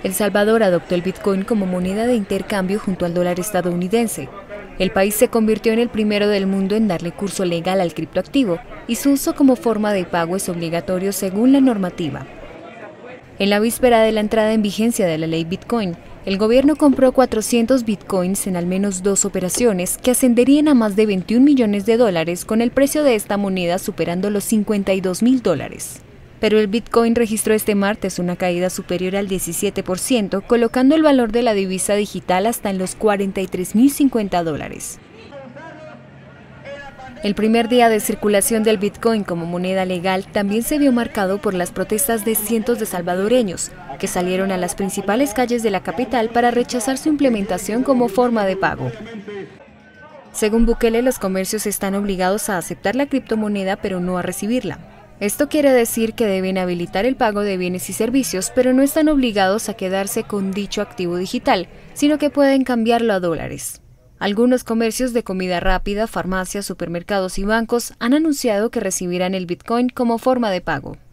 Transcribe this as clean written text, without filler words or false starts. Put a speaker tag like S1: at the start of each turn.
S1: El Salvador adoptó el Bitcoin como moneda de intercambio junto al dólar estadounidense. El país se convirtió en el primero del mundo en darle curso legal al criptoactivo y su uso como forma de pago es obligatorio según la normativa. En la víspera de la entrada en vigencia de la ley Bitcoin, el gobierno compró 400 bitcoins en al menos 2 operaciones que ascenderían a más de 21 millones de dólares, con el precio de esta moneda superando los $52.000. Pero el Bitcoin registró este martes una caída superior al 17%, colocando el valor de la divisa digital hasta en los $43.050. El primer día de circulación del Bitcoin como moneda legal también se vio marcado por las protestas de cientos de salvadoreños, que salieron a las principales calles de la capital para rechazar su implementación como forma de pago. Según Bukele, los comercios están obligados a aceptar la criptomoneda pero no a recibirla. Esto quiere decir que deben habilitar el pago de bienes y servicios, pero no están obligados a quedarse con dicho activo digital, sino que pueden cambiarlo a dólares. Algunos comercios de comida rápida, farmacias, supermercados y bancos han anunciado que recibirán el Bitcoin como forma de pago.